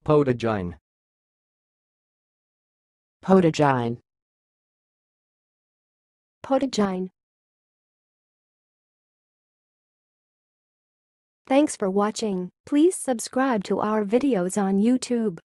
Podogyne. Podogyne. Podogyne. Thanks for watching. Please subscribe to our videos on YouTube.